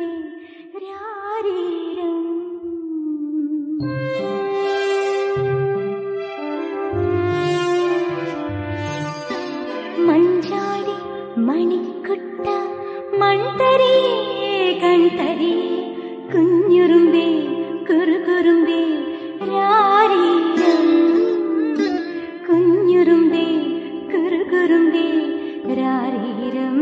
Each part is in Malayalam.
രാരീരം. മഞ്ചാടി മണിക്കുട്ട മൺതരി കൺതരി കുഞ്ഞുറുമ്പേ കുറുകുറുമ്പേ രാരീരം. കുഞ്ഞുറുമ്പേ കുറുകുറുമ്പേ രാരീരം.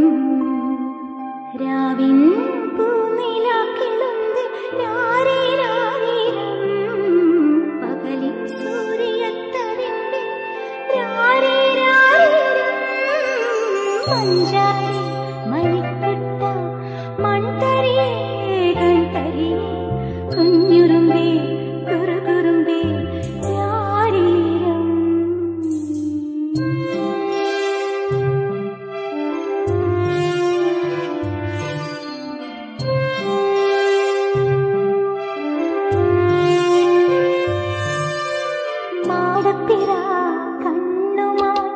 രാവിൻ പൂനിലാക്കിളുമ്പി രാരീരാരീരം. പകലിൻ സൂര്യത്തരിമ്പി രാരീരാരീരം. മഞ്ചാടി മണിക്കുട്ട മൺതരിയേ കൺതരിയേ കുഞ്ഞുറുമ്പേ കുറുകുറുമ്പേ രാരീരം. മാടപ്പിരാ കണ്ണുമായി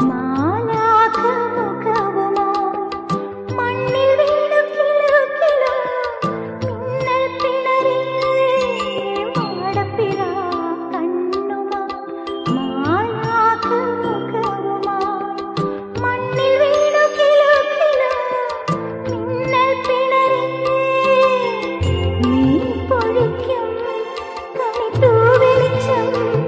മാലാഖമുഖവുമായി മണ്ണിൽ വീണു കിലുകിലും മിന്നൽ പിണരേ. മാടപ്പിരാ കണ്ണുമായി മാലാഖമുഖവുമായി മണ്ണിൽ വീണു കിലുകിലും മിന്നൽ പിണരേ. നീ പൊഴിക്കും കണിത്തൂ വെളിച്ചം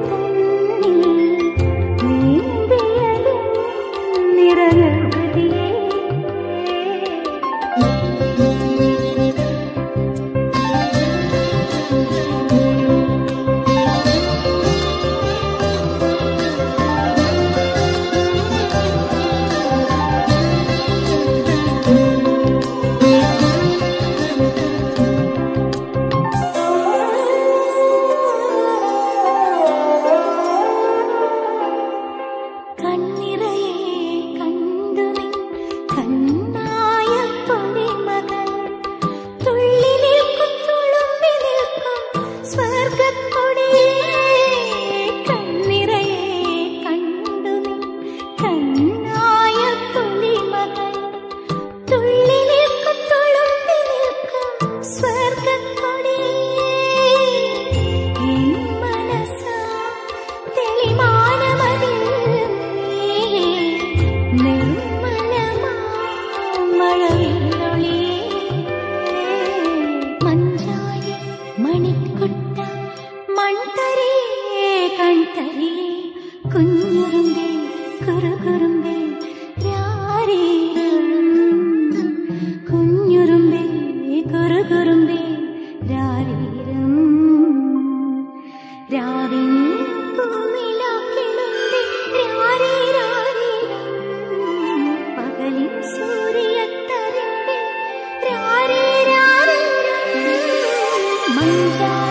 മണിക്കുട്ട മൺതരിയേ കൺതരിയേ കുഞ്ഞുറുമ്പേ കുറുകുറുമ്പേ രാരീരം. കുഞ്ഞുറുമ്പേ കുറുകുറുമ്പേ രാരീരം. രാവിൻ പൂനിലാക്കിളുമ്പി രാരീരാരീരം. പകലിൻ സൂര്യത്തരിമ്പി രാരീരാരീരം. മഞ്ചാടി